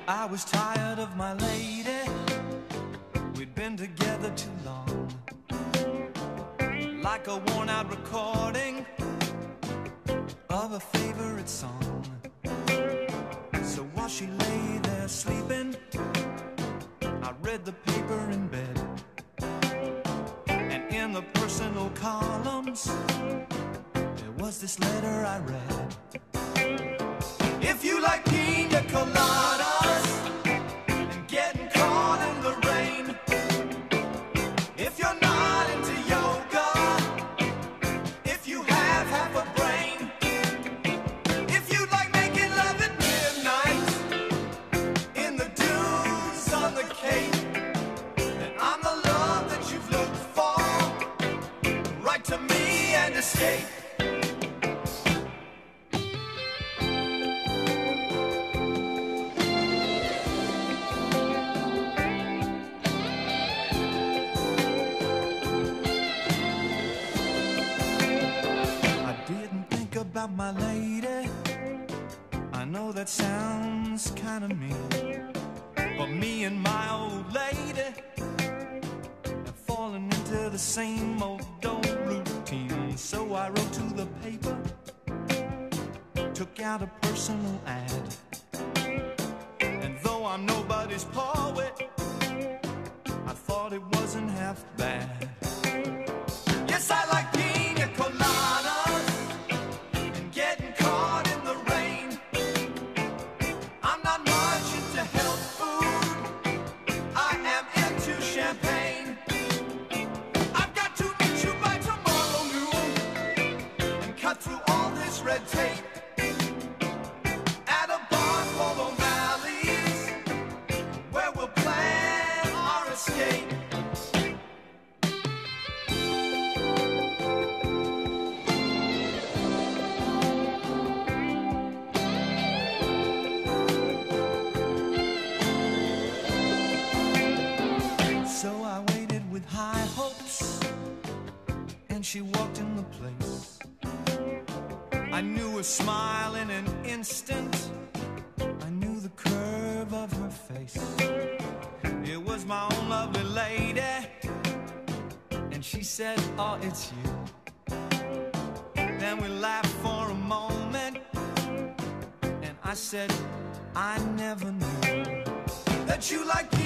I was tired of my lady. We'd been together too long, like a worn-out recording of a favorite song. So while she lay there sleeping, I read the paper in bed, and in the personal columns there was this letter I read. If you like pina coladas and getting caught in the rain, if you're not into yoga, if you have half a brain, if you like making love at midnight in the dunes on the Cape, then I'm the love that you've looked for. Write to me and escape. About my lady, I know that sounds kind of mean, but me and my old lady have fallen into the same old routine. So I wrote to the paper, took out a personal ad, and though I'm nobody's poet, I thought it wasn't half bad. Yes, I like pina coladas, getting caught in the rain. I'm not much into health food, I am into champagne. I've got to meet you by tomorrow noon and cut through all this red tape at a bar called O'Malley's, where we'll plan our escape. High hopes, and she walked in the place. I knew her smile in an instant, I knew the curve of her face. It was my own lovely lady, and she said, oh, it's you. Then we laughed for a moment, and I said, I never knew that you like